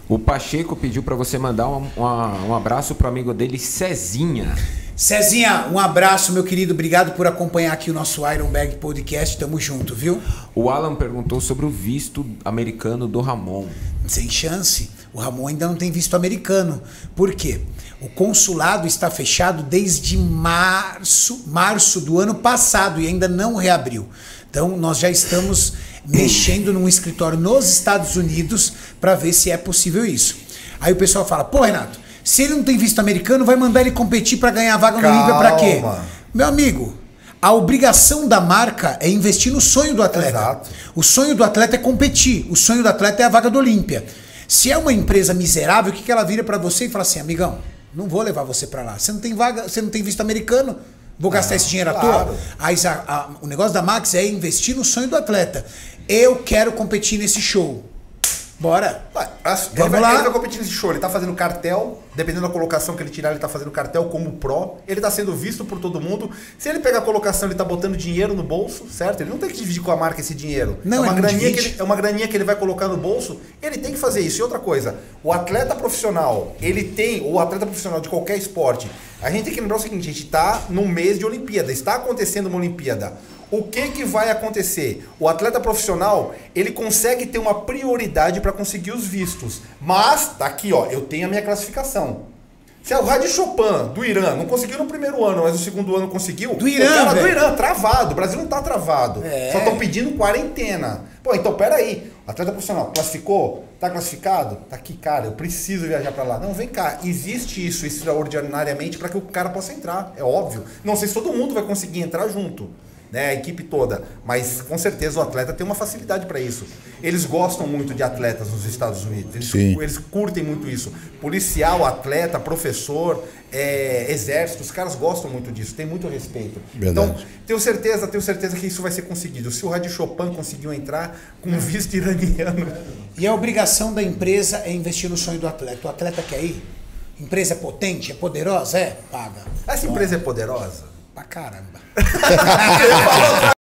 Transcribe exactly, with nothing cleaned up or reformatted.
O Pacheco pediu para você mandar um, uma, um abraço pro amigo dele, Cezinha. Cezinha, um abraço, meu querido. Obrigado por acompanhar aqui o nosso Iron Bag Podcast. Tamo junto, viu? O Alan perguntou sobre o visto americano do Ramon. Sem chance. O Ramon ainda não tem visto americano. Por quê? O consulado está fechado desde março, março do ano passado e ainda não reabriu. Então, nós já estamos mexendo num escritório nos Estados Unidos para ver se é possível isso. Aí o pessoal fala, pô, Renato, se ele não tem visto americano, vai mandar ele competir para ganhar a vaga no Olímpia para quê? Meu amigo, a obrigação da marca é investir no sonho do atleta. Exato. O sonho do atleta é competir. O sonho do atleta é a vaga do Olímpia. Se é uma empresa miserável, o que, que ela vira para você e fala assim, amigão, não vou levar você para lá. Você não tem vaga, você não tem visto americano, vou gastar não, esse dinheiro claro. à toa. Aí, a, a, o negócio da Max é investir no sonho do atleta. Eu quero competir nesse show. Bora. Ué, assim, Vamos ele vai, lá. Ele vai competir nesse show. Ele tá fazendo cartel. Dependendo da colocação que ele tirar, ele tá fazendo cartel como pró. Ele tá sendo visto por todo mundo. Se ele pegar a colocação, ele tá botando dinheiro no bolso, certo? Ele não tem que dividir com a marca esse dinheiro. Não, é uma, não graninha que ele, é uma graninha que ele vai colocar no bolso. Ele tem que fazer isso. E outra coisa, o atleta profissional, ele tem, ou o atleta profissional de qualquer esporte, a gente tem que lembrar o seguinte, a gente tá num mês de Olimpíada. Está acontecendo uma Olimpíada. O que que vai acontecer? O atleta profissional, ele consegue ter uma prioridade para conseguir os vistos. Mas, tá aqui, ó, eu tenho a minha classificação. Se o Hadi Chopin, do Irã, não conseguiu no primeiro ano, mas no segundo ano conseguiu. Do Irã, o cara velho. do Irã, travado. O Brasil não tá travado. É. Só estão pedindo quarentena. Pô, então peraí. O atleta profissional classificou? Tá classificado? Tá aqui, cara, eu preciso viajar para lá. Não, vem cá. Existe isso extraordinariamente para que o cara possa entrar. É óbvio. Não sei se todo mundo vai conseguir entrar junto. Né, a equipe toda, mas com certeza o atleta tem uma facilidade para isso. Eles gostam muito de atletas nos Estados Unidos, eles, eles curtem muito isso. Policial, atleta, professor, é, exército, os caras gostam muito disso, tem muito respeito. Verdade. Então, tenho certeza, tenho certeza que isso vai ser conseguido. Se o Hadi Chopin conseguiu entrar com um visto iraniano. E a obrigação da empresa é investir no sonho do atleta. O atleta quer ir? Empresa é potente, é poderosa? É? Paga. Essa empresa é poderosa? Pra caramba.